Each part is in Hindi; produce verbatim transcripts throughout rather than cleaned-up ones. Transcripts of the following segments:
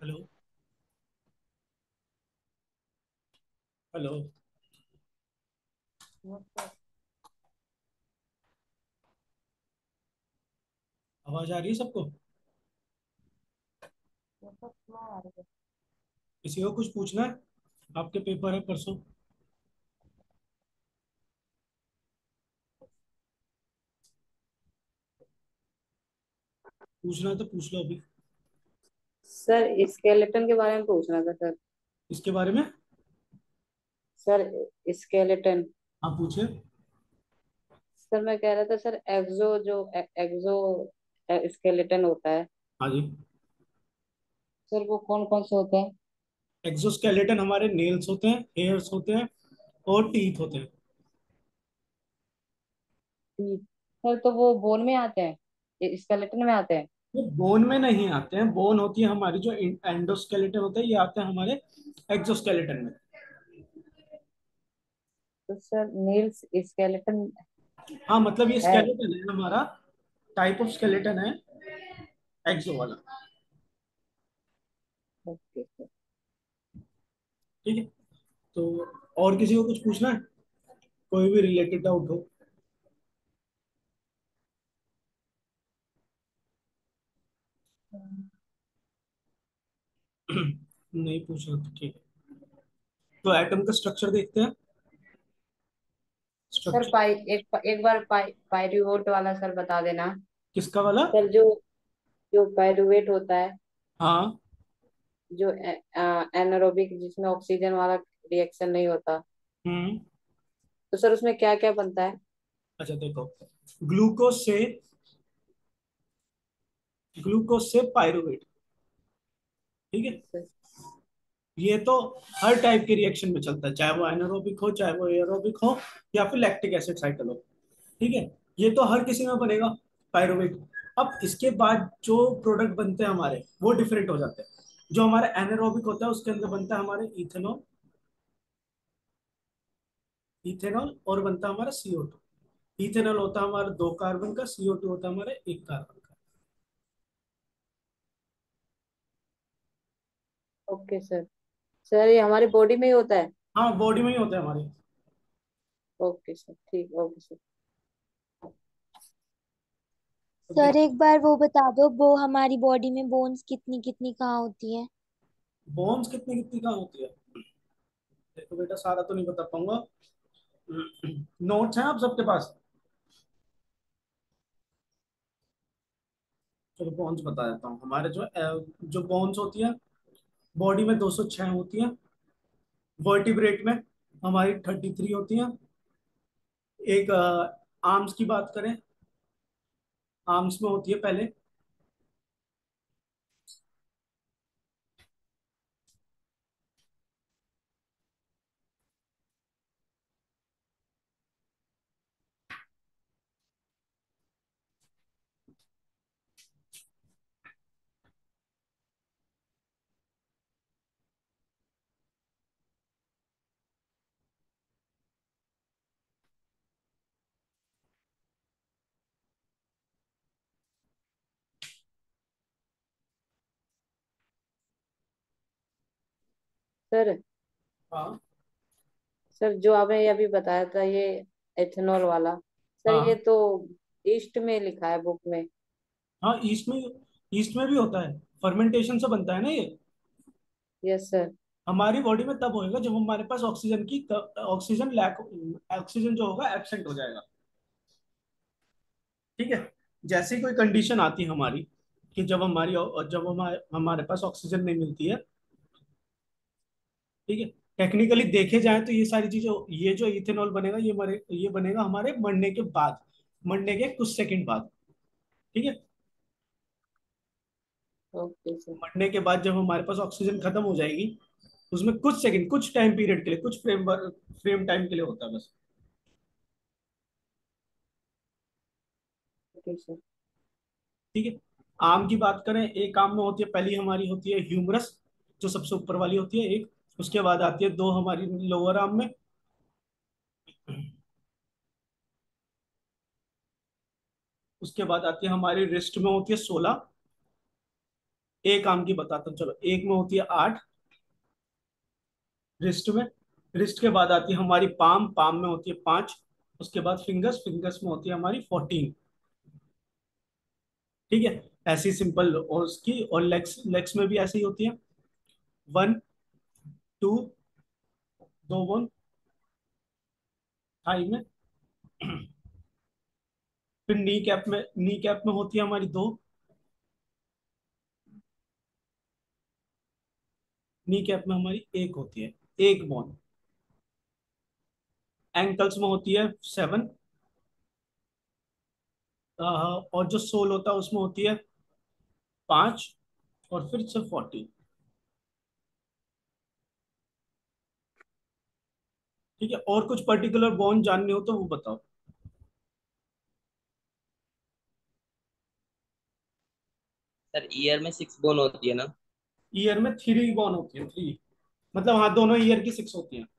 हेलो। हेलो। मतलब आवाज आ रही है सबको? मतलब स्लो आ रही है। किसी को कुछ पूछना है? आपके पेपर है परसों। पूछना है तो पूछ लो अभी। सर स्केलेटन के बारे में पूछना था सर। इसके बारे में। Sir skeleton. हाँ, पूछे। सर मैं कह रहा था सर एक्सो जो एक्सो स्केलेटन होता है। हाँ जी। सर वो कौन कौन से होते हैं? एक्सोस्केलेटन हमारे नेल्स होते हैं, हेयर्स होते हैं और टीथ होते हैं। ठीक। सर तो वो बोन में आते हैं, स्केलेटन में आते हैं? वो बोन में नहीं आते हैं। बोन होती है हमारी जो एंडोस्केलेटन होता है, ये आते हैं हमारे एक्सोस्केलेटन में। तो सर नील्स स्केलेटन हाँ, मतलब ये है। स्केलेटन है हमारा। टाइप ऑफ स्केलेटन है एक्सो वाला। Okay sir. ठीक है। तो और किसी को कुछ पूछना है? कोई भी रिलेटेड डाउट हो? नहीं पूछना तो ठीक है। तो एटम का स्ट्रक्चर देखते हैं। Sir structure. पाई एक एक बार पाई पाइरूवेट वाला सर बता देना। किसका वाला? सर जो जो पाइरूवेट होता है, हाँ। जो एनारोबिक जिसमें ऑक्सीजन वाला रिएक्शन नहीं होता, हम्म। तो सर उसमें क्या क्या बनता है? अच्छा देखो, ग्लूकोज से ग्लूकोज से पायरुवेट। ठीक है। सर। ये तो हर टाइप के रिएक्शन में चलता है, चाहे वो एनारोबिक हो, चाहे वो एरोबिक हो, या फिर लैक्टिक एसिड साइकिल हो। ठीक है। ये तो हर किसी में बनेगा, पायरुवेट। अब इसके बाद जो प्रोडक्ट बनते हैं हमारे, वो डिफरेंट हो जाते हैं। जो हमारा एनारोबिक होता है उसके अंदर बनता है हमारे इथेनॉल। इथेनॉल और बनता है हमारा सीओ टू। इथेनॉल होता है हमारा दो कार्बन का, सीओ टू होता है हमारे एक कार्बन का। Okay sir. सर ये हमारी बॉडी में ही होता है? हाँ, बॉडी में ही होता है हमारे। ओके सर, ठीक, ओके सर। तो सर देख, एक बार वो बता दो, वो हमारी बॉडी में बोन्स कितनी कितनी कहाँ होती है? बोन्स कितनी कितनी कहाँ होती है? देखो बेटा, सारा तो नहीं बता पाऊंगा। नोट्स हैं आप सबके पास? चलो बोन्स बता देता हूँ। हमारे जो अ, जो बोन्स होती है बॉडी में दो सौ छह होती है। वर्टिब्रेट में हमारी थर्टी थ्री होती है। एक आर्म्स की बात करें, आर्म्स में होती है पहले। सर। हाँ। सर जो आपने अभी बताया था ये एथेनॉल वाला, सर ये हाँ। तो ईस्ट में लिखा है बुक में। हाँ, ईस्ट में। ईस्ट में भी होता है। फर्मेंटेशन से बनता है ना ये। Yes sir. हमारी बॉडी में तब होएगा जब हमारे पास ऑक्सीजन की ऑक्सीजन लैक ऑक्सीजन जो होगा एब्सेंट हो जाएगा। ठीक है। जैसी कोई कंडीशन आती है हमारी, कि जब हमारी जब हमारे हमारे पास ऑक्सीजन नहीं मिलती है। ठीक है। टेक्निकली देखे जाए तो ये सारी चीजें, ये जो इथेनॉल बनेगा, ये मरे ये बनेगा हमारे मरने के बाद, मरने के कुछ सेकंड बाद। ठीक है। Okay sir. मरने के बाद जब हमारे पास ऑक्सीजन खत्म हो जाएगी, उसमें कुछ सेकंड, कुछ टाइम पीरियड के लिए, कुछ फ्रेम फ्रेम टाइम के लिए होता है बस। Okay sir. ठीक है। आम की बात करें, एक आम में होती है, पहली हमारी होती है ह्यूमरस, जो सबसे ऊपर वाली होती है एक। उसके बाद आती है दो हमारी लोअर आर्म में। उसके बाद आती है हमारी रिस्ट में होती है सोलह। एक आर्म की बताता हूँ, चलो। एक में होती है आठ, रिस्ट में। रिस्ट के बाद आती है हमारी पाम, पाम में होती है पांच। उसके बाद फिंगर्स, फिंगर्स में होती है हमारी फोर्टीन। ठीक है, ऐसी सिंपल। और उसकी और लेग्स, लेग्स में भी ऐसी ही होती है, वन, टू, दो बोन थाई में। फिर नी कैप में, नी कैप में होती है हमारी दो, नी कैप में हमारी एक होती है, एक बोन। एंकल्स में होती है सेवन, और जो सोल होता है उसमें होती है पांच, और फिर से फोर्टीन। ठीक है, और कुछ पर्टिकुलर बोन जानने हो तो वो बताओ। सर ईयर में सिक्स बोन होती है ना? ईयर में थ्री बोन होती है, थ्री। मतलब हाँ, दोनों ईयर की सिक्स होती हैं,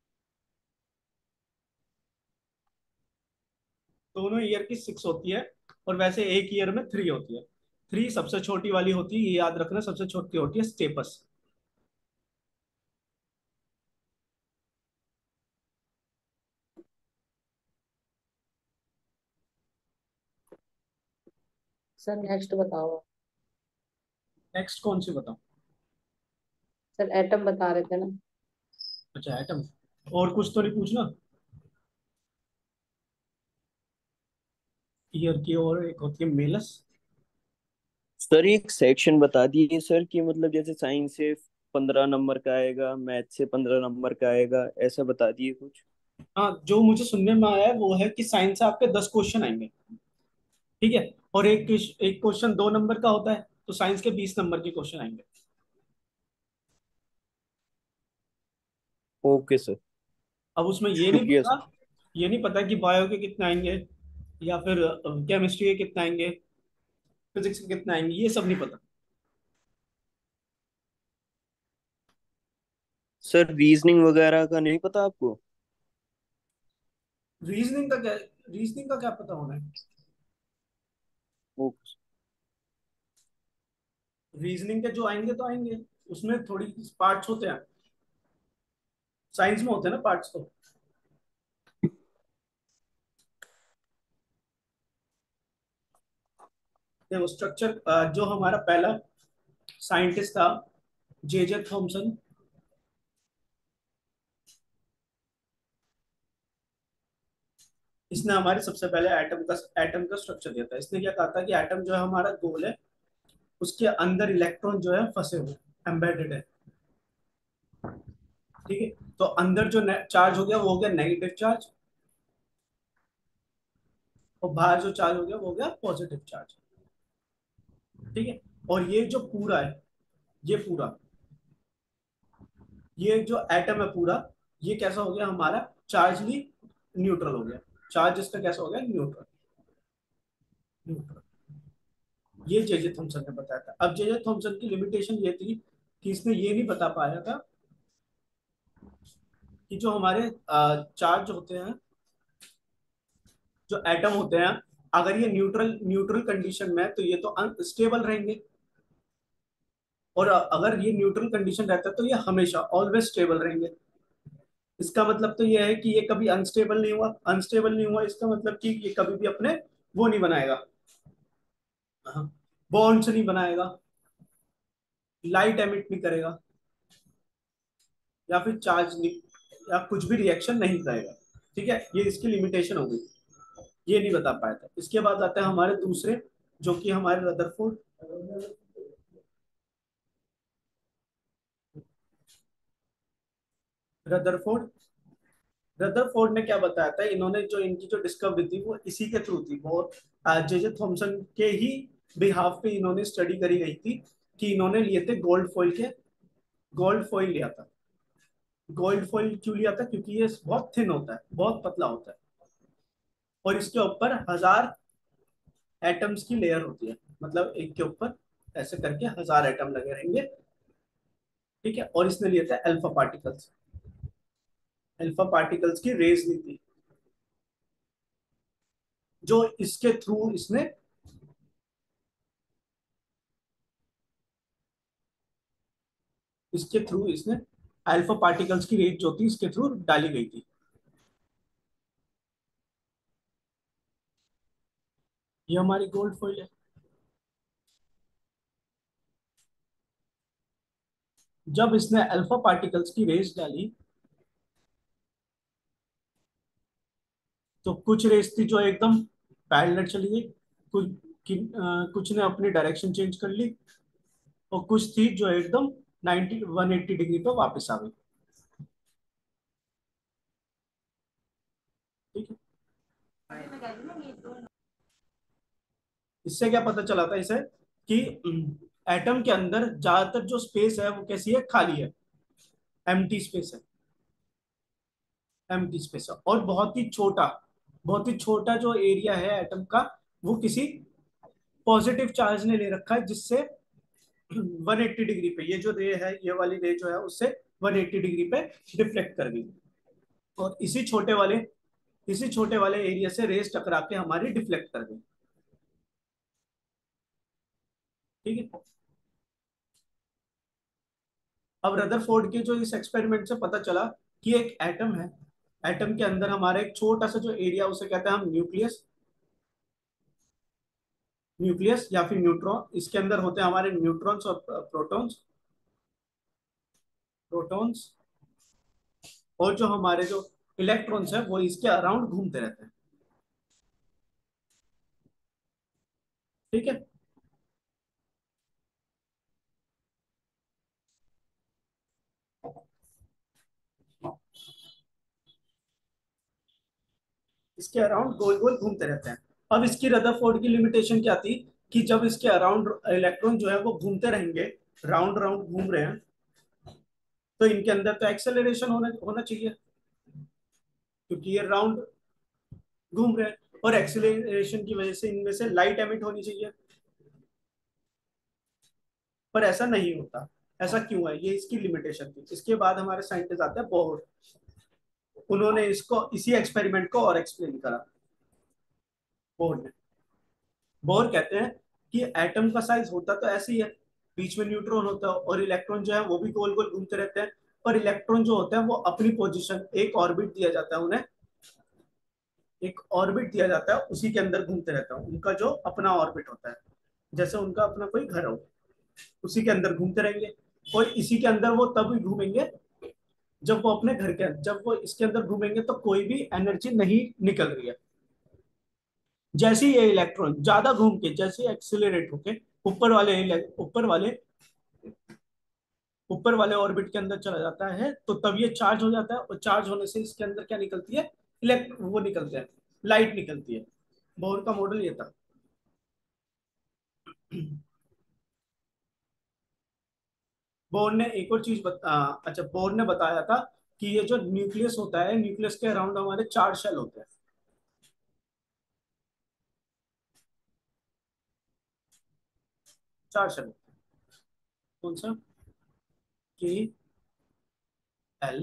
दोनों ईयर की सिक्स होती है। और वैसे एक ईयर में थ्री होती है। थ्री सबसे छोटी वाली होती है, ये याद रखना, सबसे छोटी होती है स्टेपस। सर नेक्स्ट बताओ। नेक्स्ट कौन सी बताऊं? सर एटम बता रहे थे ना। अच्छा, एटम। और कुछ तो नहीं पूछना? ईयर की और एक होती है मेलस। सर एक सेक्शन बता दिए सर, कि मतलब जैसे साइंस से पंद्रह नंबर का आएगा, मैथ से पंद्रह नंबर का आएगा, ऐसा बता दिए कुछ। हाँ, जो मुझे सुनने में आया है वो है कि साइंस से आपके दस क्वेश्चन आएंगे। ठीक है, और एक एक क्वेश्चन दो नंबर का होता है, तो साइंस के बीस नंबर के क्वेश्चन आएंगे। Okay sir. अब उसमें ये नहीं शुक्रिया पता, सर। ये नहीं पता कि बायो के कितने आएंगे, या फिर केमिस्ट्री के कितने आएंगे, फिजिक्स के कितने आएंगे, ये सब नहीं पता। सर रीजनिंग वगैरह का नहीं पता आपको? रीजनिंग का क्या, रीजनिंग का क्या पता होना है? ओके। रीजनिंग के जो आएंगे तो आएंगे, उसमें थोड़ी पार्ट्स होते हैं, साइंस में होते हैं ना पार्ट्स तो। देखो स्ट्रक्चर, जो हमारा पहला साइंटिस्ट था, जे जे थॉमसन, इसने हमारे सबसे पहले एटम का एटम का स्ट्रक्चर दिया था। इसने क्या कहा था कि एटम जो है हमारा गोल है, उसके अंदर इलेक्ट्रॉन जो है फंसे हुए, एम्बेडेड है। ठीक है, तो अंदर जो चार्ज हो गया वो हो गया नेगेटिव चार्ज, और बाहर जो चार्ज हो गया वो हो गया पॉजिटिव चार्ज। ठीक है, और ये जो पूरा है, ये पूरा, ये जो एटम है पूरा, ये कैसा हो गया हमारा, चार्जली न्यूट्रल हो गया। चार्ज इसका कैसा हो गया, न्यूट्रल, न्यूट्रल। ये जे जे थॉमसन ने बताया था। अब जे जे थॉमसन की लिमिटेशन ये थी कि इसने ये नहीं बता पाया था कि जो हमारे चार्ज होते हैं, जो एटम होते हैं, अगर ये न्यूट्रल न्यूट्रल कंडीशन में है तो ये तो अनस्टेबल रहेंगे, और अगर ये न्यूट्रल कंडीशन रहता है तो ये हमेशा ऑलवेज स्टेबल रहेंगे। इसका मतलब तो ये है कि ये कभी अनस्टेबल नहीं हुआ। अनस्टेबल नहीं हुआ इसका मतलब कि ये कभी भी अपने वो नहीं बनाएगा, बॉन्ड्स नहीं बनाएगा, लाइट एमिट नहीं करेगा, या फिर चार्ज नहीं, या कुछ भी रिएक्शन नहीं करेगा। ठीक है, ये इसकी लिमिटेशन हो गई, ये नहीं बता पाया था। इसके बाद आते हैं हमारे दूसरे, जो कि हमारे रदरफोर्ड। रदरफोर्ड रदरफोर्ड ने क्या बताया था, इन्होंने जो इनकी जो डिस्कवरी थी वो इसी के थ्रू थी, वो जे जे थॉमसन के ही बिहाफ पे इन्होंने स्टडी करी गई थी, कि इन्होंने लिए थे गोल्ड फॉइल के, गोल्ड फॉइल लिया था। गोल्ड फॉइल क्यों लिया था, क्योंकि ये बहुत थिन होता है, बहुत पतला होता है, और इसके ऊपर हजार एटम्स की लेयर होती है। मतलब एक के ऊपर ऐसे करके हजार एटम लगे रहेंगे। ठीक है, और इसने लिए थे अल्फा पार्टिकल्स, अल्फा पार्टिकल्स की रेज ली थी, जो इसके थ्रू इसने इसके थ्रू इसने अल्फा पार्टिकल्स की रेंज जो थी इसके थ्रू डाली गई थी। ये हमारी गोल्ड फॉइल है। जब इसने अल्फा पार्टिकल्स की रेस डाली तो कुछ रेस थी जो एकदम पैरेलल चली गई, कुछ कि, अ, कुछ ने अपनी डायरेक्शन चेंज कर ली, और कुछ थी जो एकदम नाइनटी वन एट्टी डिग्री पे वापस आ गई। ठीक है, इससे क्या पता चला था इसे कि एटम के अंदर ज्यादातर जो स्पेस है वो कैसी है, खाली है, एम्प्टी स्पेस है, एम्प्टी स्पेस है। और बहुत ही छोटा, बहुत ही छोटा जो एरिया है एटम का, वो किसी पॉजिटिव चार्ज ने ले रखा है, जिससे वन एट्टी डिग्री पे ये जो रे है, ये वाली रे जो है उससे वन एट्टी डिग्री पे डिफ्लेक्ट कर गई। और इसी छोटे वाले इसी छोटे वाले एरिया से रेस टकरा के हमारी डिफ्लेक्ट कर गई। ठीक है। अब रदरफोर्ड के जो इस एक्सपेरिमेंट से पता चला कि एक एटम है, एटम के अंदर हमारा एक छोटा सा जो एरिया, उसे कहते हैं हम न्यूक्लियस, न्यूक्लियस या फिर न्यूट्रॉन। इसके अंदर होते हैं हमारे न्यूट्रॉन्स और प्रोटॉन्स, प्रोटॉन्स और जो हमारे जो इलेक्ट्रॉन्स है वो इसके अराउंड घूमते रहते हैं। ठीक है। इसके अराउंड गोल गोल घूमते रहते हैं। अब इसकी रदरफोर्ड की लिमिटेशन क्या थी कि जब इसके अराउंड इलेक्ट्रॉन जो है वो घूमते रहेंगे, राउंड राउंड घूम रहे हैं, तो इनके अंदर तो एक्सेलरेशन होना होना चाहिए, क्योंकि ये राउंड घूम रहे हैं, और एक्सेलरेशन की वजह से इनमें से लाइट एमिट होनी चाहिए। पर ऐसा नहीं होता। ऐसा क्यों है, ये इसकी लिमिटेशन थी। इसके बाद हमारे साइंटिस्ट आते हैं बोहर, उन्होंने इसको इसी एक्सपेरिमेंट को और एक्सप्लेन करा। बोहर ने बोहर कहते हैं कि एटम का साइज होता तो ऐसे ही है, बीच में न्यूट्रॉन होता है और इलेक्ट्रॉन जो है वो भी गोल गोल घूमते रहते हैं। पर इलेक्ट्रॉन जो होते हैं वो अपनी पोजीशन, एक ऑर्बिट दिया जाता है उन्हें, एक ऑर्बिट दिया जाता है, उसी के अंदर घूमते रहता है। उनका जो अपना ऑर्बिट होता है, जैसे उनका अपना कोई घर हो, उसी के अंदर घूमते रहेंगे। और इसी के अंदर वो तब ही घूमेंगे जब वो अपने घर के अंदर, जब वो इसके अंदर घूमेंगे तो कोई भी एनर्जी नहीं निकल रही है। जैसे ही ये इलेक्ट्रॉन ज्यादा घूम के, जैसे एक्सिलरेट होके ऊपर वाले ऊपर वाले ऊपर वाले ऑर्बिट के अंदर चला जाता है, तो तब ये चार्ज हो जाता है, और चार्ज होने से इसके अंदर क्या निकलती है, इलेक्ट वो निकलते हैं, लाइट निकलती है। बोर का मॉडल ये था। बोर ने एक और चीज बता अच्छा, बोर ने बताया था कि ये जो न्यूक्लियस होता है, न्यूक्लियस के अराउंड हमारे चार शेल होते हैं। चार शेल होते हैं। कौन सा, के, एल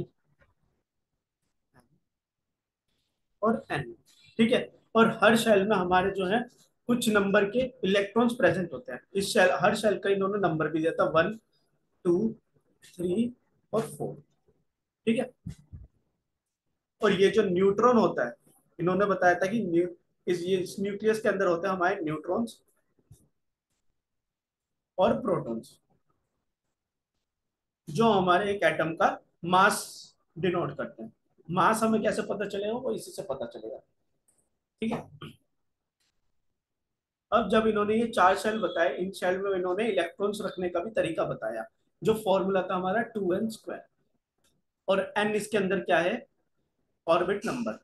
और एन। ठीक है। और हर शेल में हमारे जो है कुछ नंबर के इलेक्ट्रॉन्स प्रेजेंट होते हैं। इस शेल, हर शेल का इन्होंने नंबर भी दिया था, वन, टू, थ्री और फोर। ठीक है। और ये जो न्यूट्रॉन होता है, इन्होंने बताया था कि न्यू इस ये इस न्यूक्लियस के अंदर होते हैं हमारे न्यूट्रॉन्स और प्रोटॉन्स, जो हमारे एक एटम का मास डिनोट करते हैं। मास हमें कैसे पता चलेगा, वो इसी से पता चलेगा। ठीक है। अब जब इन्होंने ये चार शेल बताए, इन शेल में इन्होंने इलेक्ट्रॉन्स रखने का भी तरीका बताया, जो फॉर्मूला था हमारा टू एन स्क्वायर। और एन इसके अंदर क्या है, ऑर्बिट नंबर,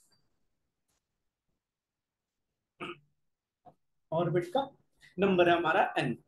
ऑर्बिट का नंबर है हमारा एन।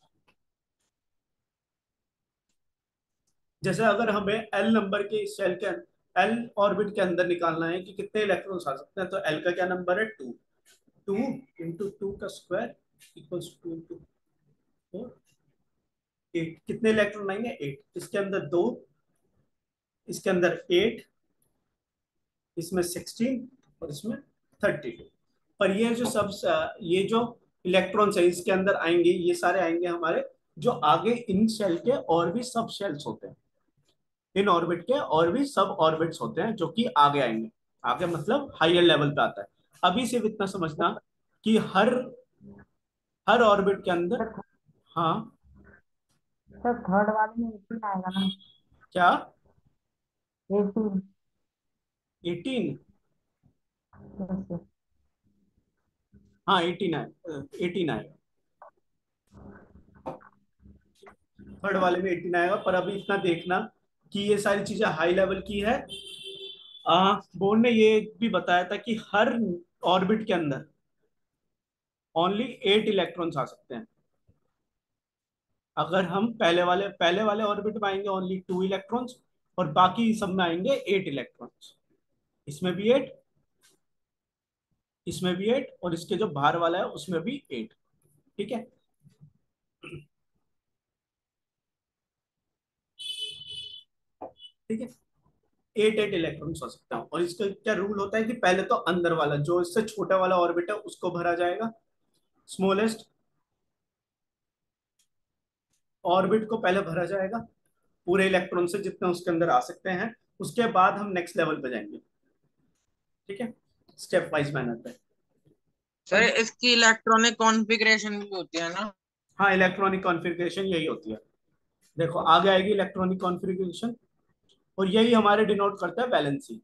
जैसे अगर हमें एल नंबर के इस शेल के एल ऑर्बिट के अंदर निकालना है कि कितने इलेक्ट्रॉन्स आ सकते हैं, तो एल का क्या नंबर है, टू। टू इंटू टू का square equals two into four, eight. कितने इलेक्ट्रॉन आएंगे, एट। इसके अंदर दो, इसके अंदर एट, इसमें सिक्सटीन और इसमें थर्टी टू। पर ये जो सब ये जो इलेक्ट्रॉन्स है इसके अंदर आएंगे, ये सारे आएंगे हमारे जो आगे इन शेल के और भी सब शेल्स होते हैं, इन ऑर्बिट के और भी सब ऑर्बिट्स होते हैं जो कि आगे आएंगे। आगे मतलब हायर लेवल पे आता है। अभी सिर्फ इतना समझना कि हर हर ऑर्बिट के अंदर। सर हाँ। सर थर्ड वाले में एटीन आएगा ना? क्या? एटीन। एटीन? यस। हाँ एटीन आए, एटीन आएगा। थर्ड वाले में एटीन आएगा, पर अभी इतना देखना कि ये सारी चीजें हाई लेवल की है। आ, बोर्ड ने ये भी बताया था कि हर ऑर्बिट के अंदर ओनली एट इलेक्ट्रॉन्स आ सकते हैं। अगर हम पहले वाले पहले वाले ऑर्बिट में आएंगे ओनली टू इलेक्ट्रॉन्स, और बाकी सब में आएंगे एट इलेक्ट्रॉन्स। इसमें भी एट, इसमें भी एट, और इसके जो बाहर वाला है उसमें भी एट। ठीक है। ठीक है। एट एट इलेक्ट्रॉन्स हो सकते हैं, और इसका क्या रूल होता है कि पहले तो अंदर वाला जो इससे छोटा वाला ऑर्बिट है उसको भरा जाएगा, स्मॉलेस्ट ऑर्बिट को पहले भरा जाएगा पूरे इलेक्ट्रॉन से जितने उसके अंदर आ सकते हैं। उसके बाद हम नेक्स्ट लेवल पे जाएंगे। ठीक है, स्टेप वाइज मैनर पे। सर इसकी इलेक्ट्रॉनिक कॉन्फ़िगरेशन भी होती है ना? हाँ, इलेक्ट्रॉनिक कॉन्फ़िगरेशन यही होती है। देखो आगे आएगी इलेक्ट्रॉनिक कॉन्फ़िगरेशन, और यही हमारे डिनोट करता है वैलेंसी।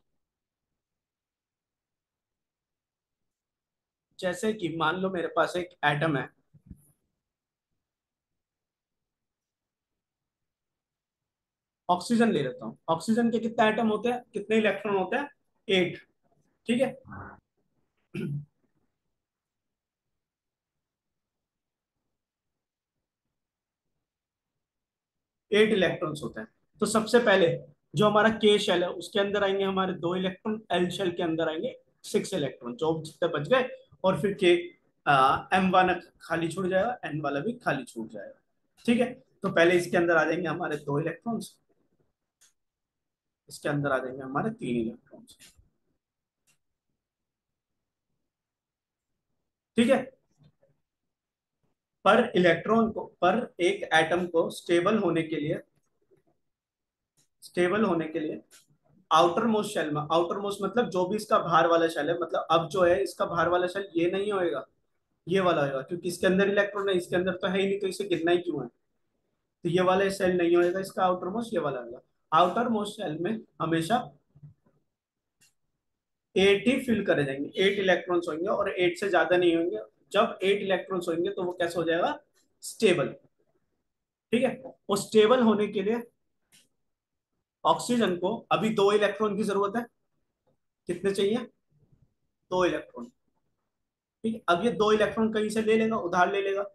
जैसे कि मान लो मेरे पास एक एटम है, ऑक्सीजन ले लेता हूँ। ऑक्सीजन के कितने एटम होते हैं, कितने इलेक्ट्रॉन होते हैं? एट। ठीक है। एट इलेक्ट्रॉन्स होते हैं। तो सबसे पहले जो हमारा के शेल है उसके अंदर आएंगे हमारे दो इलेक्ट्रॉन, एल शेल के अंदर आएंगे सिक्स इलेक्ट्रॉन, जो जितने बच गए। और फिर के एम वाला खाली छूट जाएगा, एन वाला भी खाली छूट जाएगा। ठीक है। तो पहले इसके अंदर आ जाएंगे हमारे दो इलेक्ट्रॉन्स, इसके अंदर आ जाएंगे हमारे तीन इलेक्ट्रॉन्स। ठीक है। पर इलेक्ट्रॉन को, पर एक एटम को स्टेबल होने के लिए, स्टेबल होने के लिए आउटर मोस्ट शेल में, आउटर मोस्ट मतलब जो भी इसका बाहर वाला शेल है, मतलब अब जो है इसका बाहर वाला शेल ये नहीं होएगा, ये वाला होएगा, क्योंकि इसके अंदर इलेक्ट्रॉन है, इसके अंदर तो है ही नहीं, तो इसे गिनना ही क्यों है। तो ये वाला शेल नहीं होएगा इसका, आउटर मोस्ट ये वाला होगा। आउटर मोस्ट शेल में हमेशा एट ही फिल करे जाएंगे, एट इलेक्ट्रॉन्स होंगे, और एट से ज्यादा नहीं होंगे। जब एट इलेक्ट्रॉन्स होंगे तो वो कैसे हो जाएगा, स्टेबल। ठीक है। वो स्टेबल होने के लिए ऑक्सीजन को अभी दो इलेक्ट्रॉन की जरूरत है। कितने चाहिए? दो इलेक्ट्रॉन। ठीक है। अब ये दो इलेक्ट्रॉन कहीं से ले लेगा, उधार ले लेगा,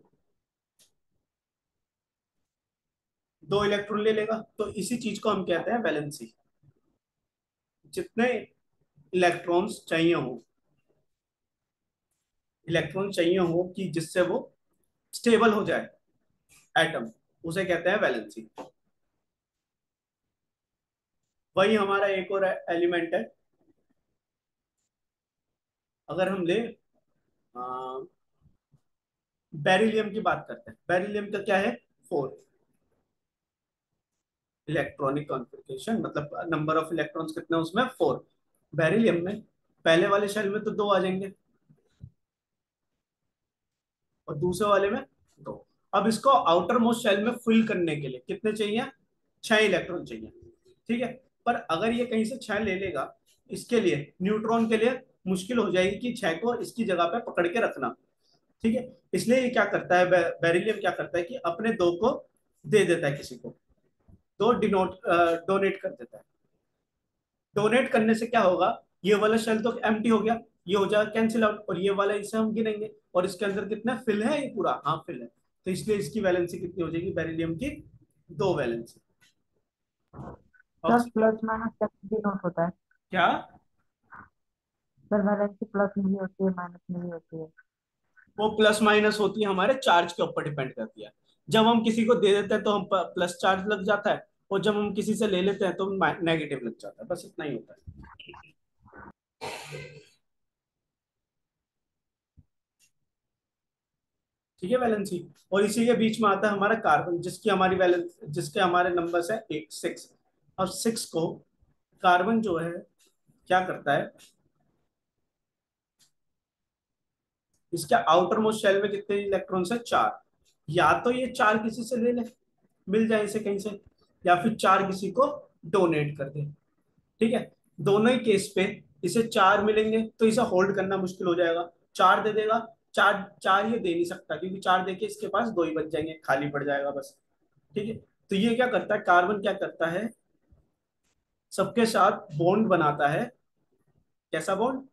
दो इलेक्ट्रॉन ले लेगा। तो इसी चीज को हम कहते हैं वैलेंसी। जितने इलेक्ट्रॉन्स चाहिए हो, इलेक्ट्रॉन चाहिए हो कि जिससे वो स्टेबल हो जाए एटम, उसे कहते हैं वैलेंसी। वही हमारा एक और एलिमेंट है। अगर हम ले बेरिलियम की बात करते हैं, बेरिलियम का क्या है, फोर इलेक्ट्रॉनिक कॉन्फ़िगरेशन, मतलब नंबर ऑफ इलेक्ट्रॉन्स कितने हैं उसमें, फोर। बेरिलियम में पहले वाले शेल में तो दो आ जाएंगे, और दूसरे वाले में दो। अब इसको आउटर मोस्ट शेल में फिल करने के लिए कितने चाहिए, छह इलेक्ट्रॉन चाहिए। ठीक है। पर अगर ये कहीं से छह ले लेगा, इसके लिए न्यूट्रॉन के लिए मुश्किल हो जाएगी कि छह को इसकी जगह पे पकड़ के रखना। ठीक है। इसलिए ये क्या करता है, बेरिलियम क्या करता है कि अपने दो को दे देता है किसी को, दो डिनोट डोनेट कर देता है। डोनेट करने से क्या होगा, ये वाला शेल तो एम्प्टी हो गया, ये हो जाएगा कैंसिल आउट, और ये वाला इसे हम गिनेंगे, और इसके अंदर कितना फिल है, ये पूरा हाँ फिल है। तो इसलिए इसकी वैलेंसी कितनी हो जाएगी बेरिलियम की, दो valency. Sir oxygen plus minus कैसे डिनोट होता है? क्या? सर वैलेंसी प्लस में भी होती है, माइनस में भी होती है? वो प्लस माइनस होती है हमारे चार्ज के ऊपर डिपेंड करती है। जब हम किसी को दे देते हैं तो हम प्लस चार्ज लग जाता है, और जब हम किसी से ले लेते हैं तो नेगेटिव लग जाता है, बस इतना ही होता है। ठीक है, वैलेंसी। और इसी के बीच में आता है हमारा कार्बन, जिसकी हमारी वैलेंस, जिसके हमारे नंबर्स है एट सिक्स। और सिक्स को कार्बन जो है क्या करता है, इसके आउटर मोस्ट शेल में कितने इलेक्ट्रॉन्स है, चार। या तो ये चार किसी से ले ले, मिल जाए इसे कहीं से, या फिर चार किसी को डोनेट कर दे। ठीक है, दोनों ही केस पे इसे चार मिलेंगे तो इसे होल्ड करना मुश्किल हो जाएगा। चार दे देगा, चार चार ये दे नहीं सकता, क्योंकि चार देके इसके पास दो ही बच जाएंगे, खाली पड़ जाएगा बस। ठीक है, तो ये क्या करता है, कार्बन क्या करता है, सबके साथ बॉन्ड बनाता है। कैसा बॉन्ड,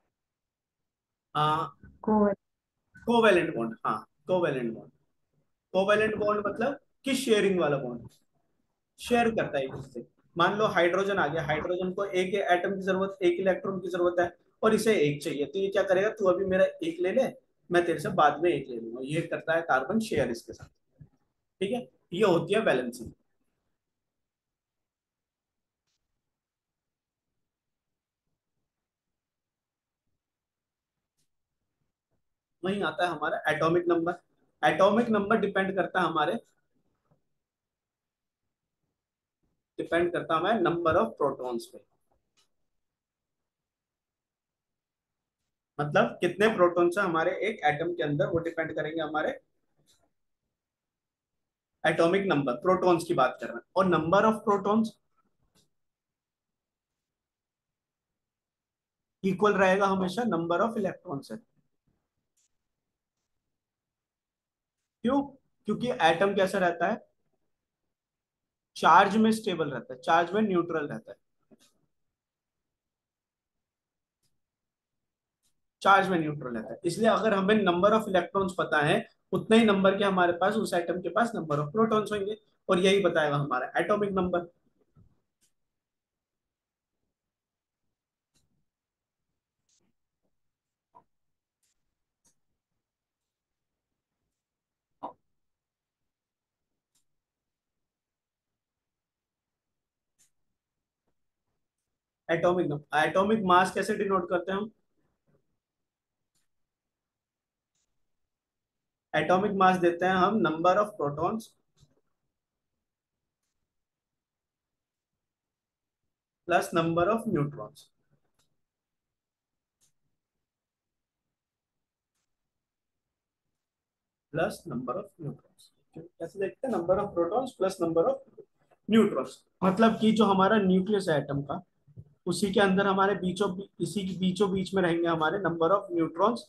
हाँ, कोवल कोवेलेंट बॉन्ड, हाँ, कोवेलेंट बॉन्ड। कोवेलेंट बॉन्ड मतलब कि शेयरिंग वाला बॉन्ड, शेयर करता है एक दूसरे से। मान लो हाइड्रोजन आ गया, हाइड्रोजन को एक एटम की जरूरत, एक इलेक्ट्रॉन की जरूरत है, और इसे एक चाहिए, तो ये क्या करेगा, तू अभी मेरा एक ले ले, मैं तेरे से बाद में एक ले लूंगा। ये करता है कार्बन शेयर इसके साथ। ठीक है, ये होती है बैलेंसिंग। वहीं आता है हमारा atomic number. Atomic number depend करता है हमारे, डिपेंड करता है हमारे नंबर ऑफ प्रोटॉन्स पे। मतलब कितने प्रोटॉन्स है हमारे एक एटम के अंदर, वो डिपेंड करेंगे हमारे एटॉमिक नंबर। प्रोटॉन्स की बात कर रहे हैं, और नंबर ऑफ प्रोटॉन्स इक्वल रहेगा हमेशा नंबर ऑफ इलेक्ट्रॉन से। क्यों, क्योंकि एटम कैसा रहता है, चार्ज में स्टेबल रहता है, चार्ज में न्यूट्रल रहता है, चार्ज में न्यूट्रल रहता है। इसलिए अगर हमें नंबर ऑफ इलेक्ट्रॉन्स पता है, उतने ही नंबर के हमारे पास उस एटम के पास नंबर ऑफ प्रोटॉन्स होंगे, और यही बताएगा हमारा atomic number. Atomic number, atomic mass कैसे डिनोट करते हैं हम, एटॉमिक मास देते हैं हम number of protons plus number of neutrons, plus number of neutrons. कैसे देखते हैं, number of protons plus number of neutrons. मतलब कि जो हमारा न्यूक्लियस है एटम का, उसी के अंदर हमारे बीचों इसी के बीचों बीच में रहेंगे हमारे number of neutrons,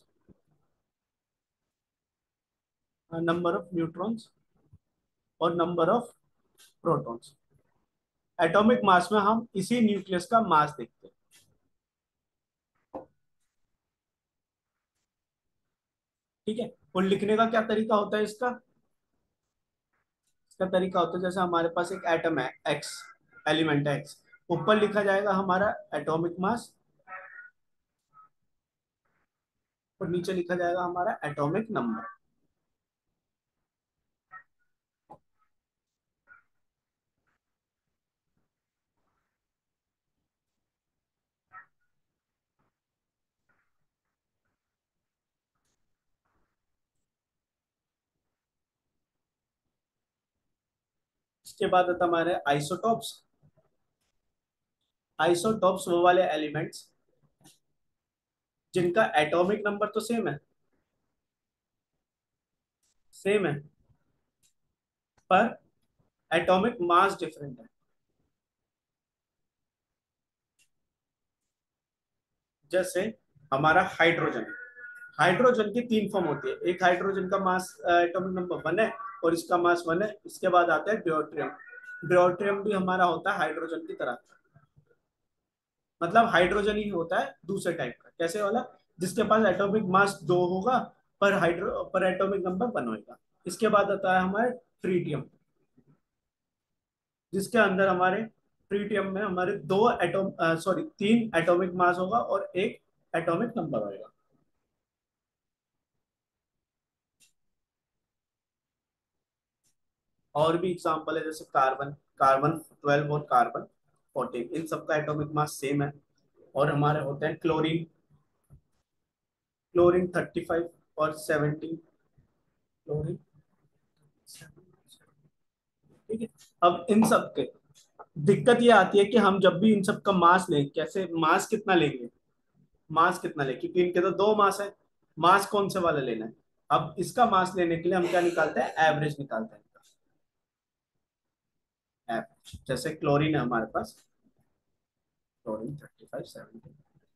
number of neutrons और number of protons. Atomic mass में हम इसी न्यूक्लियस का मास देखते हैं। ठीक है, और लिखने का क्या तरीका होता है इसका, इसका तरीका होता है जैसे हमारे पास एक एटम है एक्स, एलिमेंट है एक्स, ऊपर लिखा जाएगा हमारा एटॉमिक मास, और नीचे लिखा जाएगा हमारा एटॉमिक नंबर। इसके बाद आता हमारे आइसोटॉप्स। आइसोटॉप्स वो वाले एलिमेंट्स जिनका एटॉमिक नंबर तो सेम है, सेम है, पर एटॉमिक मास डिफरेंट है। जैसे हमारा हाइड्रोजन है, हाइड्रोजन की तीन फॉर्म होती है। एक हाइड्रोजन का मास एटॉमिक नंबर वन है, और इसका मास वन है। इसके बाद आता है ड्यूट्रियम। ड्यूट्रियम भी हमारा होता है हाइड्रोजन की तरह, मतलब हाइड्रोजन ही होता है दूसरे टाइप का। कैसे वाला, जिसके पास एटॉमिक मास दो होगा, पर हाइड्रो पर एटॉमिक नंबर वन होगा। इसके बाद आता है हमारे ट्रीटियम, जिसके अंदर हमारे ट्रीटियम में हमारे दो एटॉम, सॉरी, तीन एटॉमिक मास होगा और एक एटॉमिक नंबर होगा। और भी एग्जांपल है, जैसे कार्बन, कार्बन ट्वेल्व और कार्बन फोर्टीन, इन सबका एटॉमिक मास सेम है। और हमारे होते हैं क्लोरीन, क्लोरीन थर्टी फाइव और सेवेंटीन, क्लोरीन, ठीक है। अब इन सब के दिक्कत ये आती है कि हम जब भी इन सब का मास लें, कैसे मास कितना लेंगे, मास कितना लें, क्योंकि इनके तो दो मास है, मास कौन से वाला लेना है। अब इसका मास लेने के लिए हम क्या निकालते हैं, एवरेज निकालते हैं, एवरेज। जैसे क्लोरीन है हमारे पास, chlorine thirty five seventy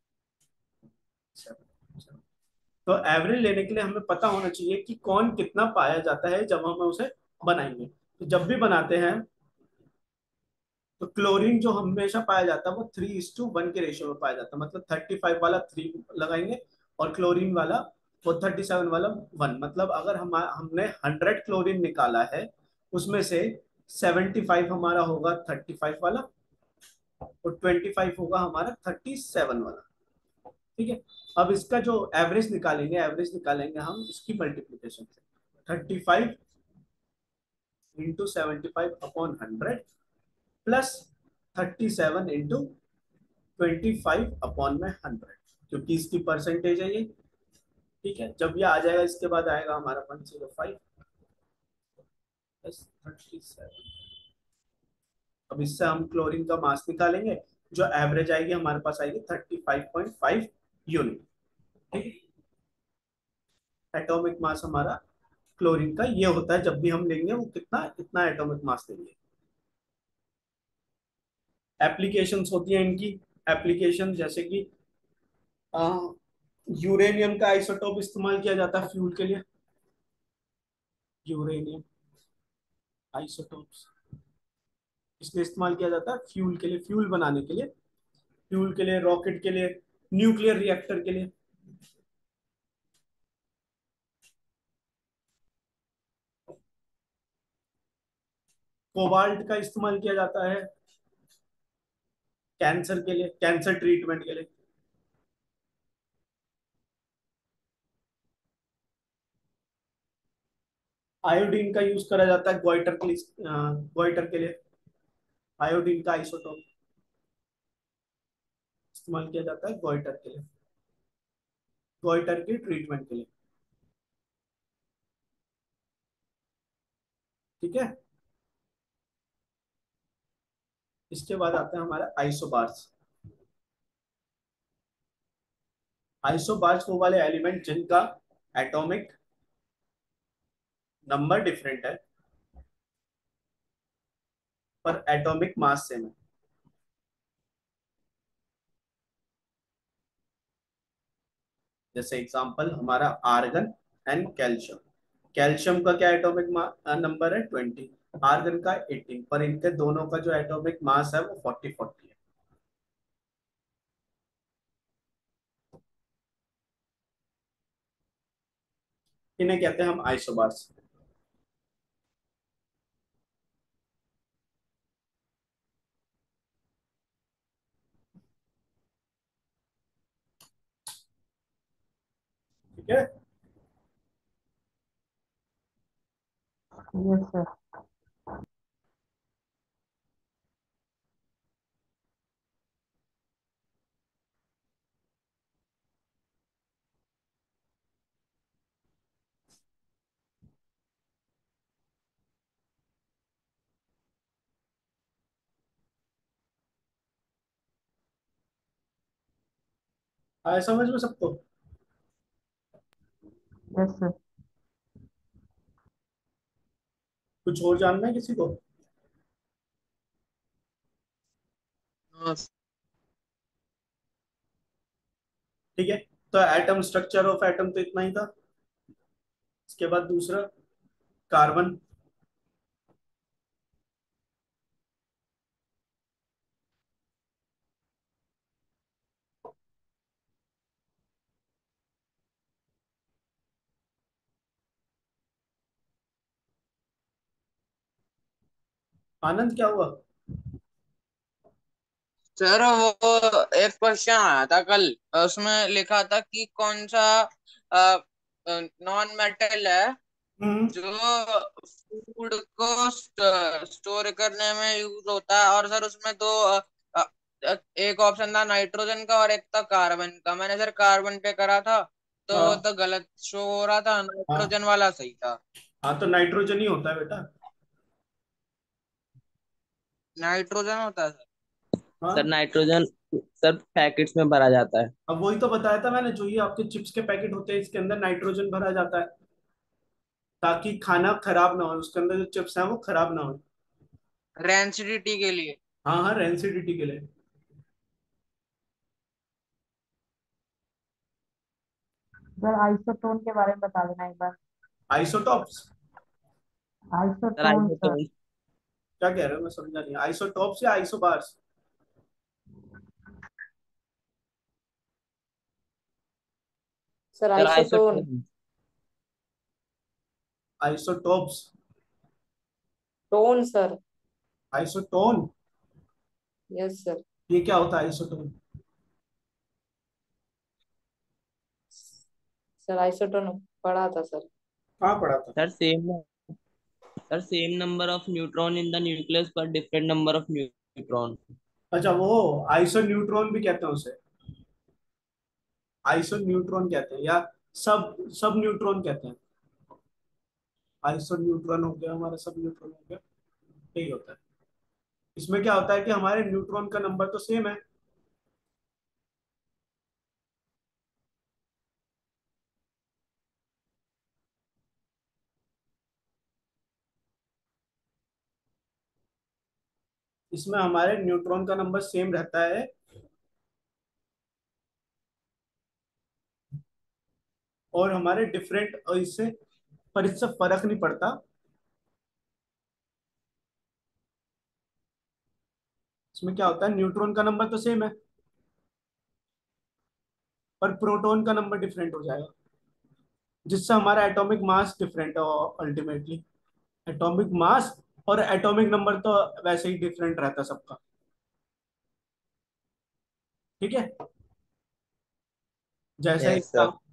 seven, तो एवरेज लेने के लिए हमें पता होना चाहिए कि कौन कितना पाया जाता है जब हम उसे बनाएंगे। तो जब भी बनाते हैं तो क्लोरीन जो हमेशा पाया जाता है वो थ्री इज टू वन के रेशियो में पाया जाता है, मतलब थर्टी फाइव वाला थ्री लगाएंगे और क्लोरीन वाला वो थर्टी सेवन वाला वन। मतलब अगर हम हमने हंड्रेड क्लोरीन निकाला है, उसमें से सेवेंटी फाइव हमारा होगा थर्टी फाइव वाला और ट्वेंटी फाइव होगा हमारा थर्टी सेवन वाला, ठीक है। अब इसका जो एवरेज निकालेंगे, एवरेज निकालेंगे हम इसकी मल्टीप्लीकेशन से, thirty five into seventy five upon hundred plus thirty seven into twenty five upon में हंड्रेड, क्योंकि इसकी परसेंटेज है ये, ठीक है। जब ये आ जाएगा इसके बाद आएगा हमारा one zero five plus thirty seven. अब इससे हम क्लोरीन का मास निकालेंगे, जो एवरेज आएगी हमारे पास आएगी thirty five point five unit, ठीक है। एटॉमिक मास हमारा क्लोरीन का ये होता है, जब भी हम लेंगे वो कितना, इतना एटॉमिक मास लेंगे। एप्लीकेशंस होती हैं इनकी, एप्लीकेशन जैसे कि यूरेनियम का आइसोटोप इस्तेमाल किया जाता है फ्यूल के लिए, यूरेनियम आइसोटोप्स इसलिए इस्तेमाल किया जाता है फ्यूल के लिए, फ्यूल बनाने के लिए, फ्यूल के लिए, रॉकेट के लिए, न्यूक्लियर रिएक्टर के लिए। कोबाल्ट का इस्तेमाल किया जाता है कैंसर के लिए, कैंसर ट्रीटमेंट के लिए। आयोडीन का यूज करा जाता है ग्वाइटर के लिए, ग्वाइटर के लिए आयोडीन का आइसोटोप इस्तेमाल किया जाता है ग्वाइटर के लिए, ग्वाइटर की ट्रीटमेंट के लिए, ठीक है। इसके बाद आते हैं हमारे आइसोबार्स। आइसोबार्स वो वाले एलिमेंट जिनका एटॉमिक नंबर डिफरेंट है पर एटॉमिक मास सेम है। जैसे एग्जांपल हमारा आर्गन एंड कैल्शियम, कैल्शियम का क्या एटॉमिक नंबर है ट्वेंटी, आर्गन का एटीन, पर इनके दोनों का जो एटॉमिक मास है वो फोर्टी फोर्टी है। इन्हें कहते हैं हम आइसोबार्स, ठीक है। Yes sir. आया समझ में सबको। Yes sir. कुछ और जानना है किसी को। हाँ, ठीक है, तो एटम, स्ट्रक्चर ऑफ एटम तो इतना ही था। इसके बाद दूसरा कार्बन, आनंद क्या हुआ। सर वो एक क्वेश्चन आया था कल, उसमें लिखा था कि कौन सा नॉन मेटल है हम्म। जो फूड को स्टोर करने में यूज होता है। और सर उसमें दो अ, अ, एक ऑप्शन था नाइट्रोजन का और एक था कार्बन का। मैंने सर कार्बन पे करा था, तो वो हाँ तो गलत शो हो रहा था, हाँ नाइट्रोजन वाला सही था। हाँ, तो नाइट्रोजन ही होता है बेटा। नाइट्रोजन होता है। सर हाँ, नाइट्रोजन सर पैकेट्स में भरा जाता है। अब वही तो बताया था मैंने, जो ये आपके चिप्स के पैकेट होते हैं इसके अंदर नाइट्रोजन भरा जाता है, ताकि खाना खराब ना हो, उसके अंदर जो चिप्स हैं वो खराब ना हो। रेंसिडिटी के लिए। हाँ हाँ, रेंसिडिटी के लिए। सर आइसोटोन के बारे में बता देना एक बार। Isotopes? Sir isotone sir. Isotone. क्या कह रहे हो, मैं समझा नहीं। आइसोटॉप्स या isobars? Sir sir isotone. Isotone. Isotopes? Tone sir. Isotone? Yes sir. ये क्या होता है आइसोटोन? सर आइसोटोन पढ़ा था सर। कहाँ पढ़ा था? Sir same sir same number of neutron in the nucleus पर डिफरेंट नंबर ऑफ न्यूट्रॉन। अच्छा, वो आइसो न्यूट्रॉन भी कहते हैं उसे। आइसो न्यूट्रॉन कहते हैं, या सब सब न्यूट्रॉन कहते हैं। आइसो न्यूट्रॉन हो गया हमारा, सब न्यूट्रॉन हो गया, यही होता है। इसमें क्या होता है कि हमारे न्यूट्रॉन का नंबर तो सेम है, इसमें हमारे न्यूट्रॉन का नंबर सेम रहता है, और हमारे डिफरेंट, और इससे, पर इससे फर्क नहीं पड़ता। इसमें क्या होता है, न्यूट्रॉन का नंबर तो सेम है, पर प्रोटॉन का नंबर डिफरेंट हो जाएगा, जिससे हमारा एटॉमिक मास डिफरेंट है अल्टीमेटली। एटॉमिक मास और एटॉमिक नंबर तो वैसे ही डिफरेंट रहता है सबका। ठीक है, जैसा यस एक सर।